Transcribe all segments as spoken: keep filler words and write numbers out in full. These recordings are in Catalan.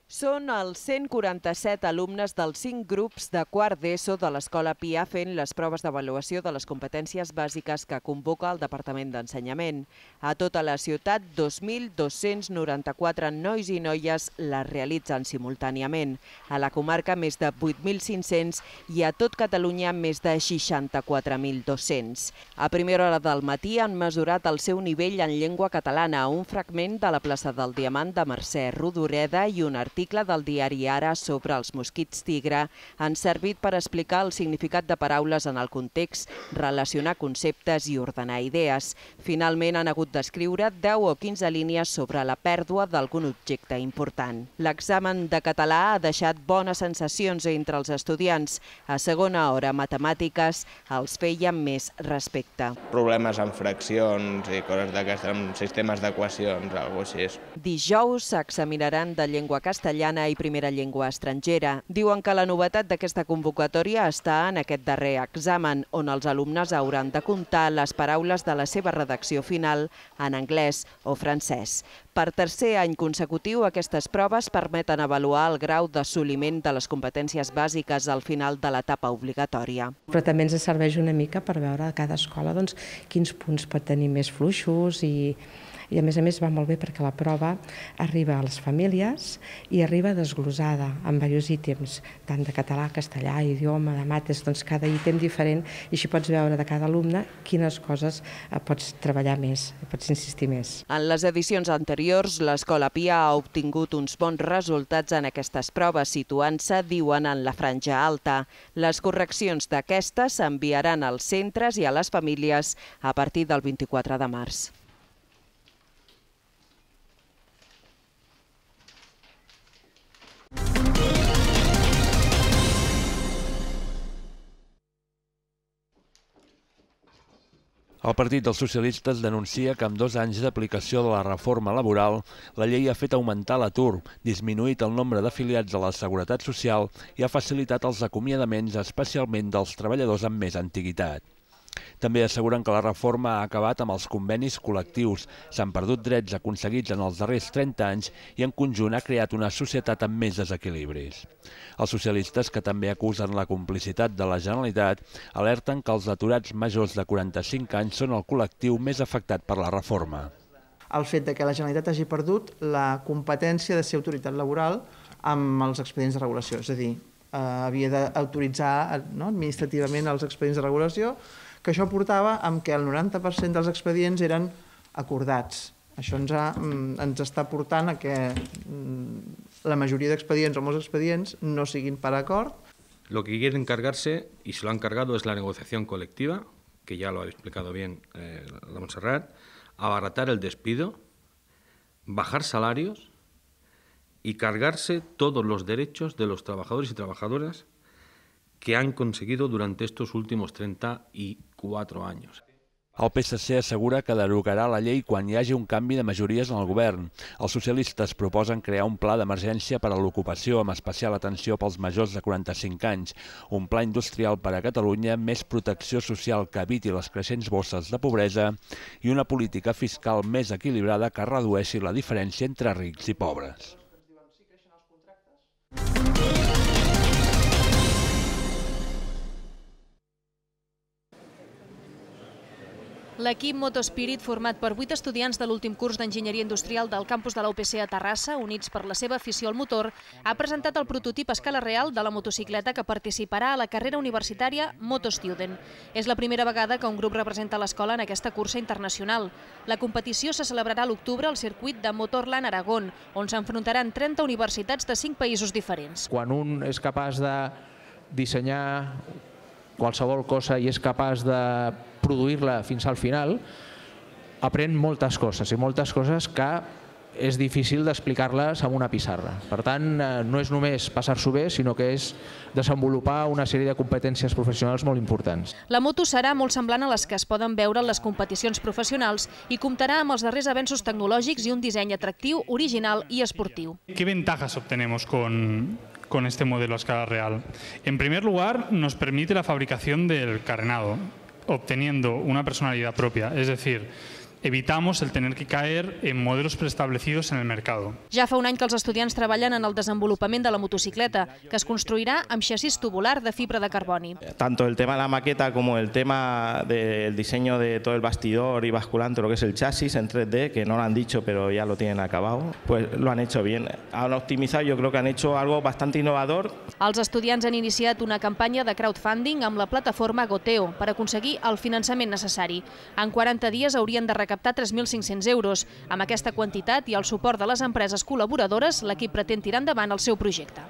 Són els cent quaranta-set alumnes dels cinc grups de quart d'ESO de l'Escola Pià fent les proves d'avaluació de les competències bàsiques que convoca el Departament d'Ensenyament. A tota la ciutat, dos mil dos-cents noranta-quatre nois i noies les realitzen simultàniament. A la comarca, més de vuit mil cinc-cents i a tot Catalunya, més de seixanta-quatre mil dos-cents. A primera hora del matí han mesurat el seu nivell en llengua catalana, un fragment de la plaça del Diamant de Mercè Rodoreda i un article del diari Ara sobre els mosquits tigre han servit per explicar el significat de paraules en el context, relacionar conceptes i ordenar idees. Finalment han hagut d'escriure deu o quinze línies sobre la pèrdua d'algun objecte important. L'examen de català ha deixat bones sensacions entre els estudiants. A segona hora, matemàtiques els feien més respecte. Problemes amb fraccions i coses d'aquestes, amb sistemes d'equacions, alguna cosa així. Dijous s'examinaran de llengua castellana i primera llengua estrangera. Diuen que la novetat d'aquesta convocatòria està en aquest darrer examen, on els alumnes hauran de comptar les paraules de la seva redacció final en anglès o francès. Per tercer any consecutiu, aquestes proves permeten avaluar el grau d'assoliment de les competències bàsiques al final de l'etapa obligatòria. Però també ens serveix una mica per veure a cada escola doncs, quins punts pot tenir més fluixos i I a més a més va molt bé perquè la prova arriba a les famílies i arriba desglosada amb diversos ítems, tant de català, castellà, idioma, de mates, doncs cada ítem diferent i així pots veure de cada alumne quines coses pots treballar més, pots insistir més. En les edicions anteriors, l'Escola Pià ha obtingut uns bons resultats en aquestes proves, situant-se, diuen, en la franja alta. Les correccions d'aquestes s'enviaran als centres i a les famílies a partir del vint-i-quatre de març. El Partit dels Socialistes denuncia que amb dos anys d'aplicació de la reforma laboral, la llei ha fet augmentar l'atur, disminuït el nombre d'afiliats a la Seguretat Social i ha facilitat els acomiadaments, especialment dels treballadors amb més antiguitat. També asseguren que la reforma ha acabat amb els convenis col·lectius, s'han perdut drets aconseguits en els darrers trenta anys i en conjunt ha creat una societat amb més desequilibris. Els socialistes, que també acusen la complicitat de la Generalitat, alerten que els aturats majors de quaranta-cinc anys són el col·lectiu més afectat per la reforma. El fet que la Generalitat hagi perdut la competència de ser autoritat laboral amb els expedients de regulació, és a dir, havia d'autoritzar administrativament els expedients de regulació, que això portava amb que el noranta per cent dels expedients eren acordats. Això ens, ha, ens està portant a que la majoria d'expedients o molts expedients no siguin per acord. Lo que quieren cargarse, y se lo han cargado, es la negociación colectiva, que ya lo ha explicado bien eh, la Montserrat, abaratar el despido, bajar salarios y cargarse todos los derechos de los trabajadores y trabajadoras que han conseguido durante estos últimos trenta y cuatro años. El P S C assegura que derogarà la llei quan hi hagi un canvi de majories en el govern. Els socialistes proposen crear un pla d'emergència per a l'ocupació, amb especial atenció pels majors de quaranta-cinc anys, un pla industrial per a Catalunya, més protecció social que eviti les creixents bosses de pobresa i una política fiscal més equilibrada que redueixi la diferència entre rics i pobres. L'equip Motospirit, format per vuit estudiants de l'últim curs d'Enginyeria Industrial del campus de la U P C a Terrassa, units per la seva afició al motor, ha presentat el prototip a escala real de la motocicleta que participarà a la carrera universitària MotoStudent. És la primera vegada que un grup representa l'escola en aquesta cursa internacional. La competició se celebrarà a l'octubre al circuit de Motorland Aragón, on s'enfrontaran trenta universitats de cinc països diferents. Quan un és capaç de dissenyar qualsevol cosa i és capaç de produir-la fins al final, aprèn moltes coses, i moltes coses que és difícil d'explicar-les amb una pissarra. Per tant, no és només passar-s'ho bé, sinó que és desenvolupar una sèrie de competències professionals molt importants. La moto serà molt semblant a les que es poden veure en les competicions professionals i comptarà amb els darrers avenços tecnològics i un disseny atractiu, original i esportiu. ¿Qué ventajas obtenemos con, con este modelo a escala real? En primer lugar, nos permite la fabricación del carenado, obteniendo una personalidad propia, es decir, evitamos el tener que caer en modelos preestablecidos en el mercado. Ja fa un any que els estudiants treballen en el desenvolupament de la motocicleta, que es construirà amb xassís tubular de fibra de carboni. Tanto el tema de la maqueta como el tema del diseño de todo el bastidor y basculante, lo que es el chasis en tres D, que no lo han dicho pero ya lo tienen acabado, pues lo han hecho bien. Han optimizado, yo creo que han hecho algo bastante innovador. Els estudiants han iniciat una campanya de crowdfunding amb la plataforma Goteo per aconseguir el finançament necessari. En quaranta dies haurien de recaptar tres mil cinc-cents euros. Amb aquesta quantitat i el suport de les empreses col·laboradores, l'equip pretén tirar endavant el seu projecte.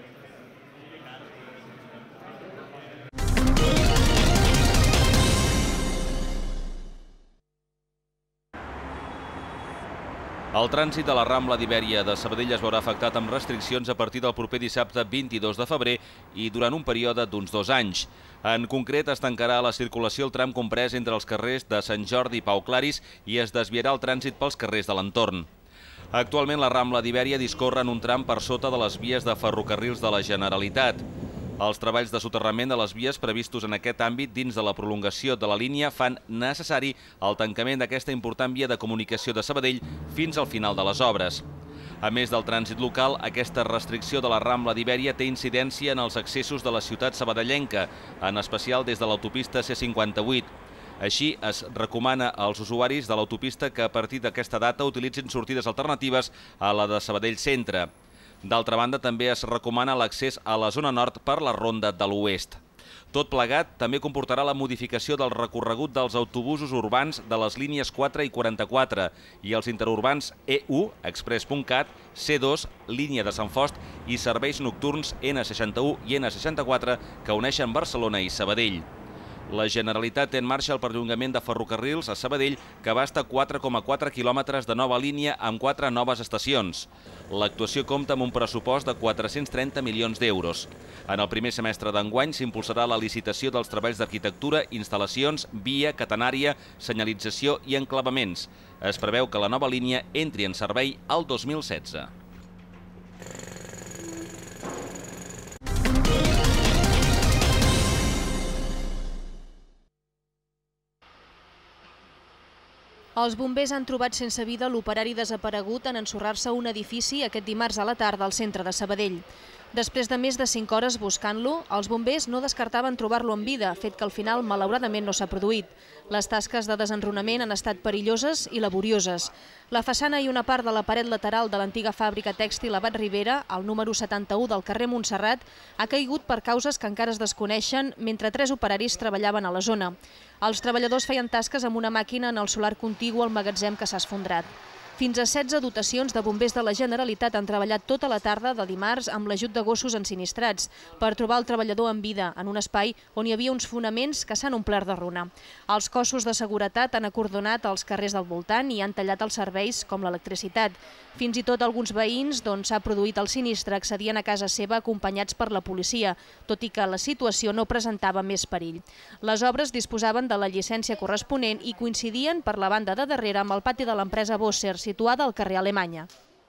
El trànsit de la Rambla d'Ibèria de Sabadell es veurà afectat amb restriccions a partir del proper dissabte vint-i-dos de febrer i durant un període d'uns dos anys. En concret, es tancarà la circulació el tram comprès entre els carrers de Sant Jordi i Pau Claris i es desviarà el trànsit pels carrers de l'entorn. Actualment, la Rambla d'Ibèria discorre en un tram per sota de les vies de ferrocarrils de la Generalitat. Els treballs de soterrament de les vies previstos en aquest àmbit dins de la prolongació de la línia fan necessari el tancament d'aquesta important via de comunicació de Sabadell fins al final de les obres. A més del trànsit local, aquesta restricció de la Rambla d'Ibèria té incidència en els accessos de la ciutat sabadellenca, en especial des de l'autopista C cinquanta-vuit. Així, es recomana als usuaris de l'autopista que a partir d'aquesta data utilitzin sortides alternatives a la de Sabadell Centre. D'altra banda, també es recomana l'accés a la zona nord per la Ronda de l'Oest. Tot plegat també comportarà la modificació del recorregut dels autobusos urbans de les línies quatre i quaranta-quatre i els interurbans E u, Express punt cat, C dos, línia de Sant Fost i serveis nocturns N seixanta-u i N seixanta-quatre que uneixen Barcelona i Sabadell. La Generalitat té en marxa el perllongament de ferrocarrils a Sabadell, que abasta quatre coma quatre quilòmetres de nova línia amb quatre noves estacions. L'actuació compta amb un pressupost de quatre-cents trenta milions d'euros. En el primer semestre d'enguany s'impulsarà la licitació dels treballs d'arquitectura, instal·lacions, via, catenària, senyalització i enclavaments. Es preveu que la nova línia entri en servei al dos mil setze. Els bombers han trobat sense vida l'operari desaparegut en ensorrar-se un edifici aquest dimarts a la tarda al centre de Sabadell. Després de més de cinc hores buscant-lo, els bombers no descartaven trobar-lo en vida, fet que al final malauradament no s'ha produït. Les tasques de desenrunament han estat perilloses i laborioses. La façana i una part de la paret lateral de l'antiga fàbrica tèxtil Abat Ribera, al número setanta-u del carrer Montserrat, ha caigut per causes que encara es desconeixen mentre tres operaris treballaven a la zona. Els treballadors feien tasques amb una màquina en el solar contigu al magatzem que s'ha esfondrat. Fins a setze dotacions de bombers de la Generalitat han treballat tota la tarda de dimarts amb l'ajut de gossos ensinistrats per trobar el treballador en vida en un espai on hi havia uns fonaments que s'han omplert de runa. Els cossos de seguretat han acordonat els carrers del voltant i han tallat els serveis com l'electricitat. Fins i tot alguns veïns d'on s'ha produït el sinistre accedien a casa seva acompanyats per la policia, tot i que la situació no presentava més perill. Les obres disposaven de la llicència corresponent i coincidien per la banda de darrere amb el pati de l'empresa Bosser, situada al carrer Alemanya.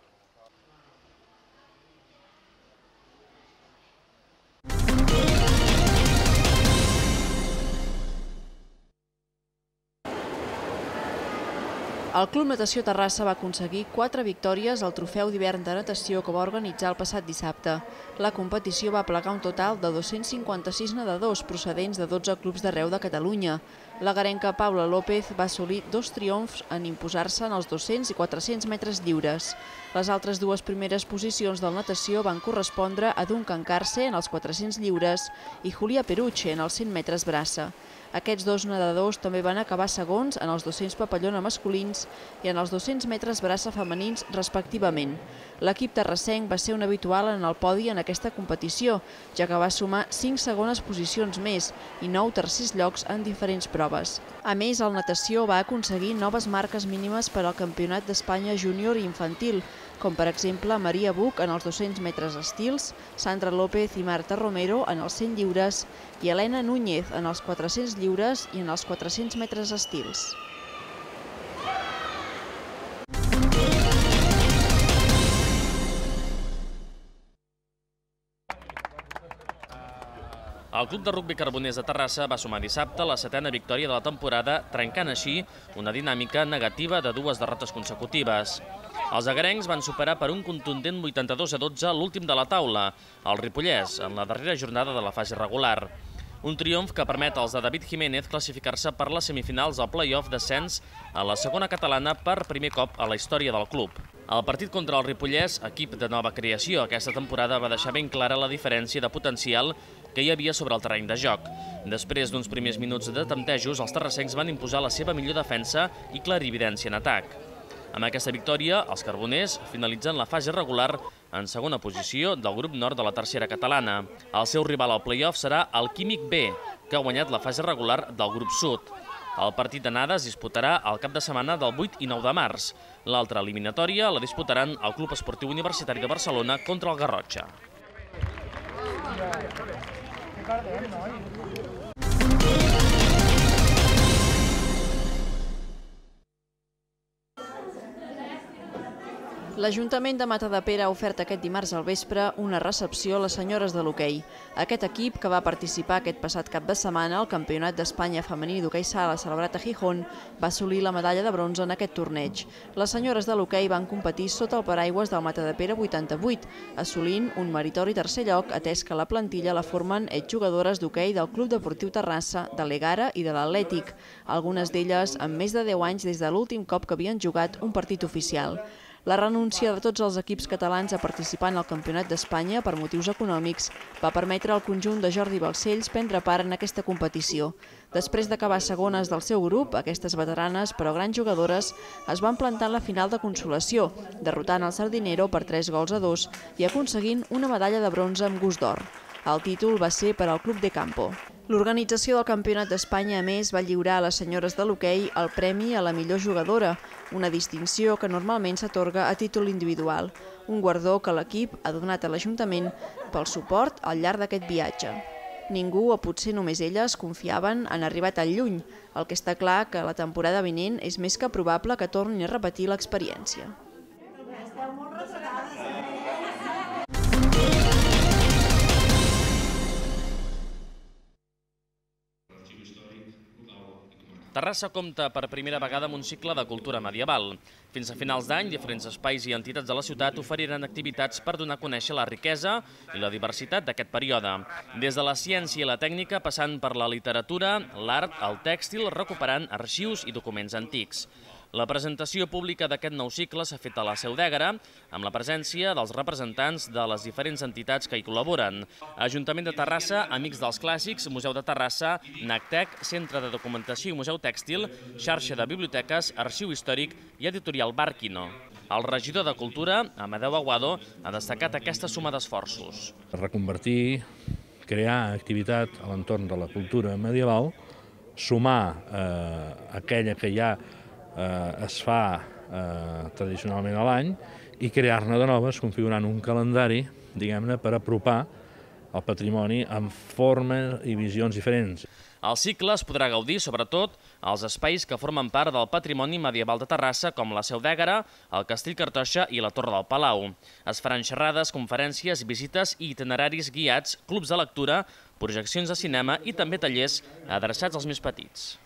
El Club Natació Terrassa va aconseguir quatre victòries al trofeu d'hivern de natació que va organitzar el passat dissabte. La competició va plegar un total de dos-cents cinquanta-sis nedadors procedents de dotze clubs d'arreu de Catalunya. La garenca Paula López va assolir dos triomfs en imposar-se en els dos-cents i quatre-cents metres lliures. Les altres dues primeres posicions del natació van correspondre a Duncan Carce en els quatre-cents lliures i Julia Peruche en els cent metres braça. Aquests dos nedadors també van acabar segons en els dos-cents papallona masculins i en els dos-cents metres braça femenins respectivament. L'equip terrassenc va ser un habitual en el podi en aquesta competició, ja que va sumar cinc segones posicions més i nou tercers llocs en diferents proves. A més, el natació va aconseguir noves marques mínimes per al Campionat d'Espanya júnior i infantil, com per exemple Maria Buch en els dos-cents metres estils, Sandra López i Marta Romero en els cent lliures i Helena Núñez en els quatre-cents lliures i en els quatre-cents metres estils. El Club de Rugbi Carboners de Terrassa va sumar dissabte la setena victòria de la temporada, trencant així una dinàmica negativa de dues derrotes consecutives. Els agarencs van superar per un contundent vuitanta-dos a dotze l'últim de la taula, el Ripollès, en la darrera jornada de la fase regular. Un triomf que permet als de David Jiménez classificar-se per les semifinals al play-off d'ascens a la segona catalana per primer cop a la història del club. El partit contra el Ripollès, equip de nova creació aquesta temporada, va deixar ben clara la diferència de potencial que hi havia sobre el terreny de joc. Després d'uns primers minuts de temptejos, els terrassencs van imposar la seva millor defensa i clarividència en atac. Amb aquesta victòria, els carboners finalitzen la fase regular en segona posició del grup nord de la tercera catalana. El seu rival al play-off serà el Químic B, que ha guanyat la fase regular del grup sud. El partit d'anada es disputarà el cap de setmana del vuit i nou de març. L'altra eliminatòria la disputaran el Club Esportiu Universitari de Barcelona contra el Garrotxa. L'Ajuntament de Matadepera ha ofert aquest dimarts al vespre una recepció a les senyores de l'hoquei. Aquest equip, que va participar aquest passat cap de setmana al Campionat d'Espanya femení d'hoquei sala celebrat a Gijón, va assolir la medalla de bronze en aquest torneig. Les senyores de l'hoquei van competir sota el paraigües del Matadepera vuitanta-vuit, assolint un meritori tercer lloc, atès que la plantilla la formen exjugadores d'hoquei del Club Deportiu Terrassa, de l'Egara i de l'Atlètic, algunes d'elles amb més de deu anys des de l'últim cop que havien jugat un partit oficial. La renúncia de tots els equips catalans a participar en el Campionat d'Espanya per motius econòmics va permetre al conjunt de Jordi Balcells prendre part en aquesta competició. Després d'acabar segones del seu grup, aquestes veteranes però grans jugadores es van plantar en la final de consolació, derrotant el Sardinero per tres gols a dos i aconseguint una medalla de bronze amb gust d'or. El títol va ser per al Club de Campo. L'organització del Campionat d'Espanya, a més, va lliurar a les senyores de l'hoquei el Premi a la millor jugadora, una distinció que normalment s'atorga a títol individual, un guardó que l'equip ha donat a l'Ajuntament pel suport al llarg d'aquest viatge. Ningú, o potser només elles, confiaven en arribar tan lluny, el que està clar que la temporada vinent és més que probable que tornin a repetir l'experiència. Terrassa compta per primera vegada amb un cicle de cultura medieval. Fins a finals d'any, diferents espais i entitats de la ciutat oferiran activitats per donar a conèixer la riquesa i la diversitat d'aquest període. Des de la ciència i la tècnica, passant per la literatura, l'art, el tèxtil, recuperant arxius i documents antics. La presentació pública d'aquest nou cicle s'ha fet a la Seu d'Ègara, amb la presència dels representants de les diferents entitats que hi col·laboren. Ajuntament de Terrassa, Amics dels Clàssics, Museu de Terrassa, NACTEC, Centre de Documentació i Museu Tèxtil, Xarxa de Biblioteques, Arxiu Històric i Editorial Barquino. El regidor de Cultura, Amadeu Aguado, ha destacat aquesta suma d'esforços. Reconvertir, crear activitat a l'entorn de la cultura medieval, sumar eh, aquella que ja Eh, es fa eh, tradicionalment a l'any i crear-ne de noves configurant un calendari, diguem-ne, per apropar el patrimoni amb formes i visions diferents. El cicle es podrà gaudir, sobretot, als espais que formen part del patrimoni medieval de Terrassa, com la Seu d'Ègara, el Castell Cartoixa i la Torre del Palau. Es faran xerrades, conferències, visites i itineraris guiats, clubs de lectura, projeccions de cinema i també tallers adreçats als més petits.